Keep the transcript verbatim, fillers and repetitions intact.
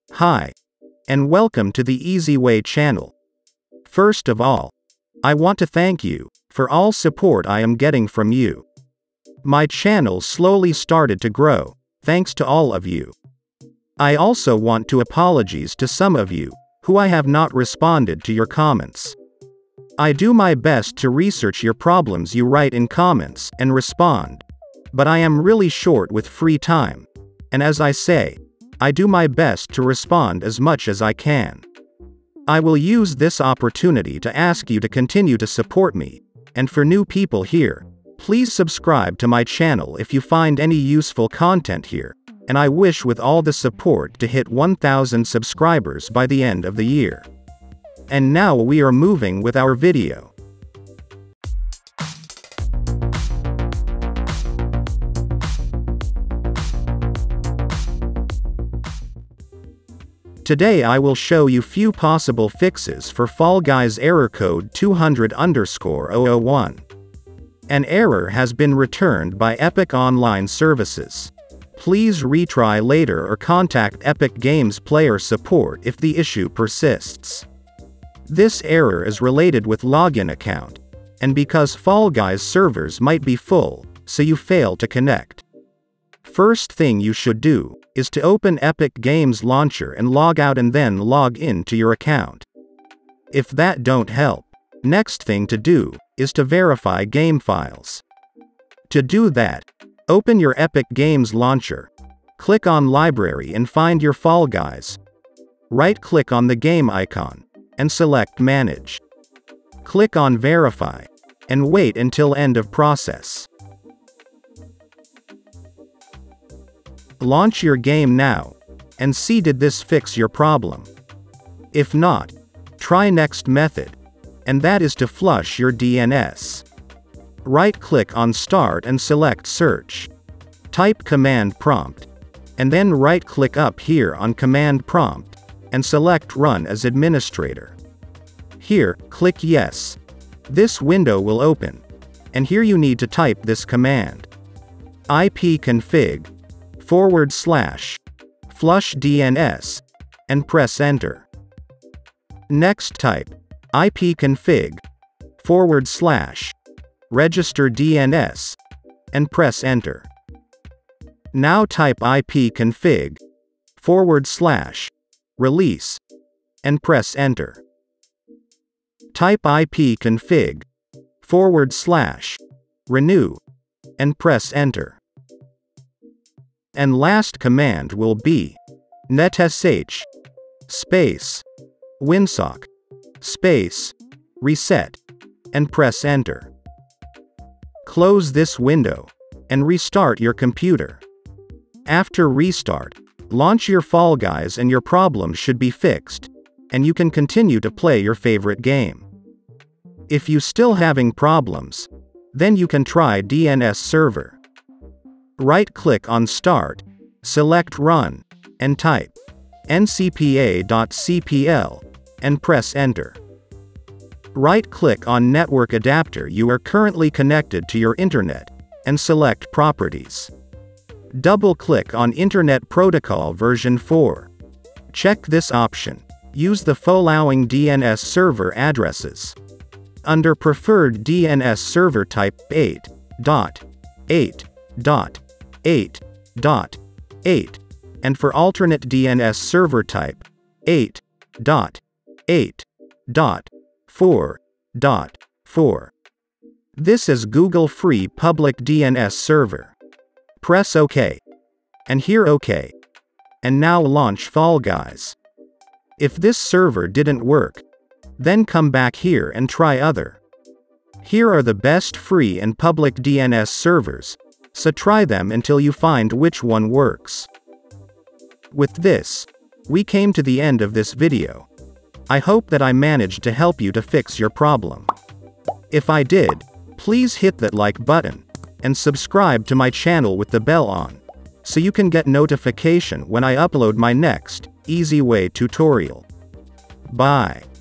Hi, and welcome to the Easy Way channel. First of all, I want to thank you for all support I am getting from you. My channel slowly started to grow, thanks to all of you. I also want to apologize to some of you who I have not responded to your comments. I do my best to research your problems you write in comments and respond, but I am really short with free time, and as I say, I do my best to respond as much as I can. I will use this opportunity to ask you to continue to support me, and for new people here, please subscribe to my channel if you find any useful content here, and I wish with all the support to hit one thousand subscribers by the end of the year. And now we are moving with our video. Today I will show you few possible fixes for Fall Guys error code two hundred underscore zero zero one. An error has been returned by Epic Online Services. Please retry later or contact Epic Games Player Support if the issue persists. This error is related with login account, and because Fall Guys servers might be full, so you fail to connect. First thing you should do is to open Epic Games Launcher and log out and then log in to your account. If that don't help, next thing to do is to verify game files. To do that, open your Epic Games Launcher, click on Library and find your Fall Guys. Right-click on the game icon, and select Manage. Click on Verify, and wait until end of process. Launch your game now, and see did this fix your problem. If not, try next method, and that is to flush your D N S. Right-click on Start and select Search. Type Command Prompt, and then right-click up here on Command Prompt, and select Run as Administrator. Here, click Yes. This window will open, and here you need to type this command. ipconfig forward slash flush D N S, and press Enter. Next type ipconfig forward slash register D N S, and press Enter. Now type ipconfig forward slash release, and press Enter. Type ipconfig forward slash renew, and press Enter. And last command will be netsh space winsock space reset, and press Enter. Close this window and restart your computer. After restart, launch your Fall Guys and your problem should be fixed, and you can continue to play your favorite game. If you still having problems, then you can try D N S server. Right-click on Start, select Run, and type N C P A dot C P L, and press Enter. Right-click on Network Adapter you are currently connected to your internet, and select Properties. Double-click on Internet Protocol version four. Check this option. Use the following D N S server addresses. Under Preferred D N S server type eight dot eight dot eight dot eight, and for alternate D N S server type eight dot eight dot four dot four. This is Google free public D N S server. Press OK. And here OK. And now launch Fall Guys. If this server didn't work, then come back here and try other. Here are the best free and public D N S servers, so try them until you find which one works. With this, we came to the end of this video. I hope that I managed to help you to fix your problem. If I did, please hit that like button, and subscribe to my channel with the bell on, so you can get notification when I upload my next Easy Way tutorial. Bye.